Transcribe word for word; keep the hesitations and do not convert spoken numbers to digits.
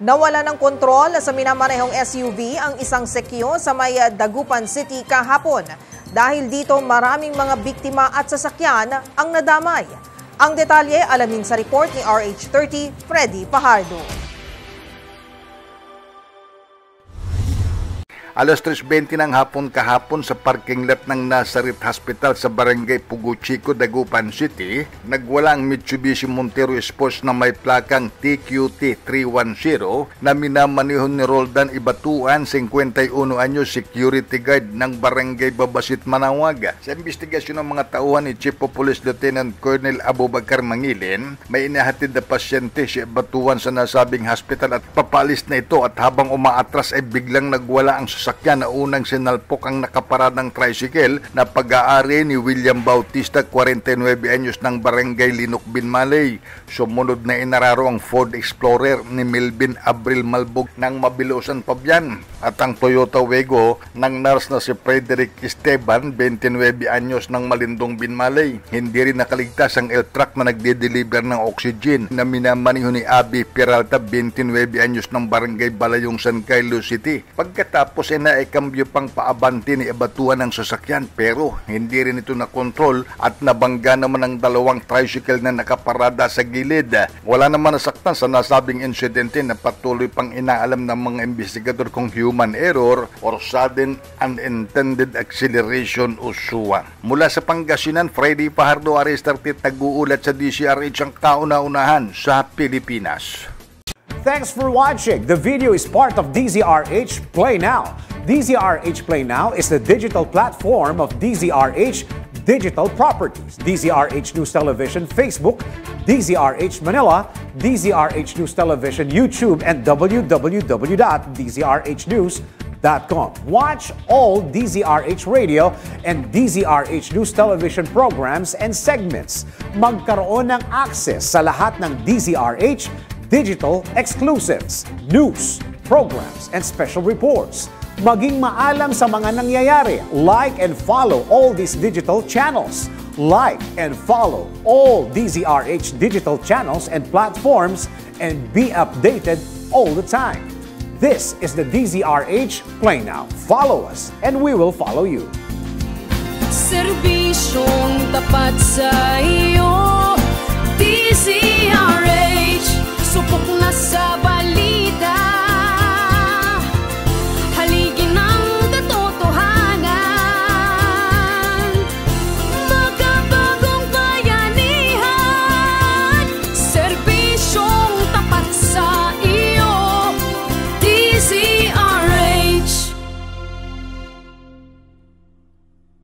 Nawala ng kontrol sa minamanehong S U V ang isang sekyo sa may Dagupan City kahapon. Dahil dito maraming mga biktima at sasakyan ang nadamay. Ang detalye alamin sa report ni R H thirty, Freddy Pajardo. alas tres bente ng hapon kahapon sa parking lot ng Nazareth Hospital sa Barangay Puguchico, Dagupan City, nagwala ang Mitsubishi Montero Sports na may plakang T Q T three ten na minamanihon ni Roldan Ibatuan, fifty-one anyos, security guard ng Barangay Babasit, Manaoaga. Sa investigasyon ng mga tauhan ni Chief of Police Lieutenant Colonel Abubakar Mangilin, may inahatid na pasyente si Ibatuan sa nasabing hospital at papalis na ito at habang umaatras ay biglang nagwala ang sasakyan na unang sinalpok ang nakaparadang tricycle na pag-aari ni William Bautista, forty-nine anyos, ng Barangay Linok Binmalay. Sumunod na inararo ang Ford Explorer ni Melvin Abril Malbog ng Mabilosan, Pabian at ang Toyota Wego ng nurse na si Frederick Esteban, twenty-nine anyos, ng Malindong, Binmalay. Hindi rin nakaligtas ang L-truck na nagde-deliver ng oxygen na minamaniho ni Abby Peralta, twenty-nine anyos, ng Barangay Balayong, San Carlos City. Pagkatapos na ikambyo pang paabante ni Ibatuan ng sasakyan, pero hindi rin ito nakontrol at nabangga naman ang dalawang tricycle na nakaparada sa gilid. Wala naman nasaktan sa nasabing insidente na patuloy pang inaalam ng mga investigador kung human error or sudden unintended acceleration o S U A. Mula sa Pangasinan, Freddy Pajardo, R H thirty, nag-uulat sa D C R H ang kauna-unahan sa Pilipinas. Thanks for watching. The video is part of D Z R H Play Now. D Z R H Play Now is the digital platform of D Z R H Digital Properties. D Z R H News Television Facebook, D Z R H Manila, D Z R H News Television YouTube, and w w w dot d z r h news dot com. Watch all D Z R H Radio and D Z R H News Television programs and segments. Magkaroon ng access sa lahat ng D Z R H digital exclusives, news, programs, and special reports. Maging maalam sa mga nangyayari. Like and follow all these digital channels. Like and follow all D Z R H digital channels and platforms and be updated all the time. This is the D Z R H Play Now. Follow us and we will follow you. Serbisyong tapat sa iyo, D Z R H, supok na sa